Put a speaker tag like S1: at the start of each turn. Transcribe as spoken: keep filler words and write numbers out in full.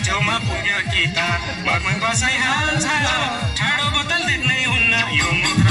S1: छेउमा पुग्यो कि त मन कसै हाल्छ ठाडो बोतल देख्नै हुन्न यो मुद्रा